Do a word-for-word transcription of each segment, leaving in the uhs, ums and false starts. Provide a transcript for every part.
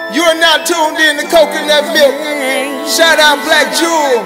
You are now tuned in to Coconut Milk. Shout out Black Jewel.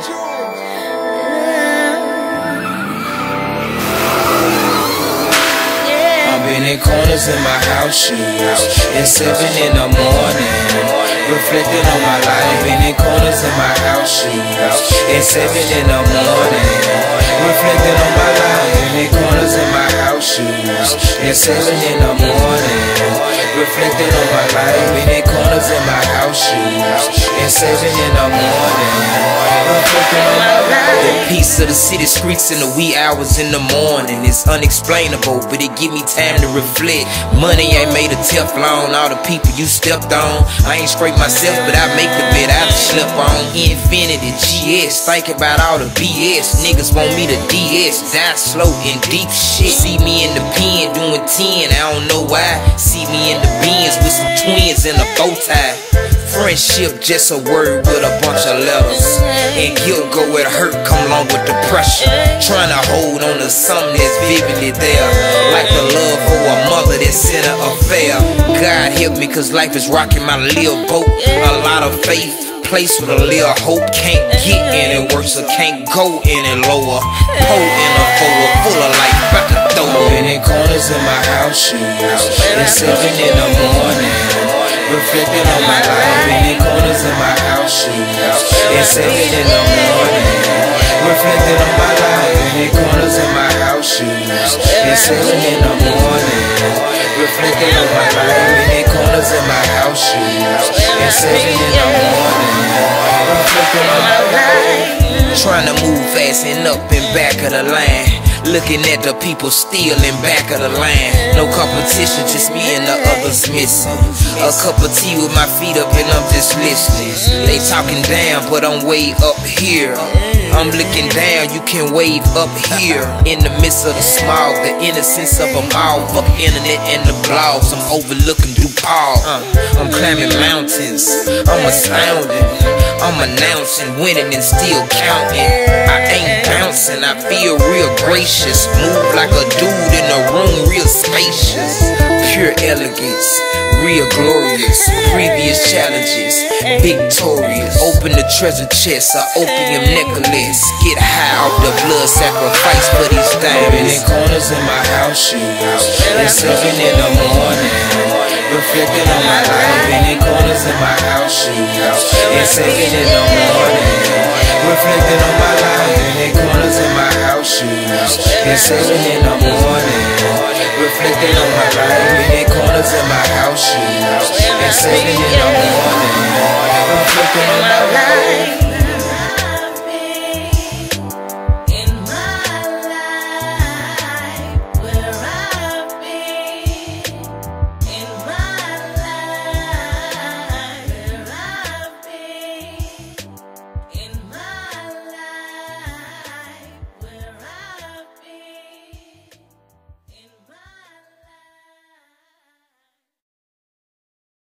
I'm in corners in my house shoes. It's seven in the morning, reflecting on my life. In corners in my house shoes. It's seven in the morning, reflecting on my life. In corners in my house shoes. It's seven in the morning, reflecting on my life. In corners in my house shoes. It's seven in the morning, reflecting on my life. The peace of the city streets in the wee hours in the morning. It's unexplainable, but it give me time to reflect. Money ain't made of Teflon. All the people you stepped on, I ain't scraped myself, but I make the bed I slip on. Infinity G S, thinking about all the B S. Niggas want me to D S, die slow in deep shit. See me in the pen doing ten, I don't know why. See me in the Benz with some twins in a bow tie. Friendship just a word with a bunch of letters, and guilt go where the hurt come along with the pressure. Trying to hold on to something that's vividly there, like the love for a mother that's in an affair. God help me, cause life is rocking my little boat. A lot of faith placed with a little hope. Can't get any worse or can't go any lower. Hold in a forward full of life, about to throw in corners in my house shoes. It's seven in the morning, reflecting on my life. In corners in my house shoes. It's seven in the morning, reflecting on my life. In corners in my house shoes. It's seven in the morning, reflecting on my life. In corners in my house shoes. It's seven in the morning, reflecting on my life. Trying to move fast and up and back of the line, looking at the people still in back of the line. No competition, just me and the others missing. A cup of tea with my feet up and I'm just listening. They talking down, but I'm way up here. I'm looking down, you can wave up here. In the midst of the smog, the innocence of them all. Fuck internet and the blogs, I'm overlooking DuPaul. uh, I'm climbing mountains, I'm astounding. I'm announcing, winning and still counting. I ain't bouncing, I feel real gracious. Move like a dude in a room, real spacious. Pure elegance, real glorious. Previous challenges, victorious. Open the treasure chest, a opium necklace. Get high off the blood sacrifice for these diamonds. In corners in my house shoes. It's seven in the morning, reflecting on my life. In corners in my house shoes. It's seven in the morning, reflecting on my life. In corners in my house shoes. It's seven in the morning, reflecting on my life. In corners in my house shoes. It's seven in the morning, reflecting on my life.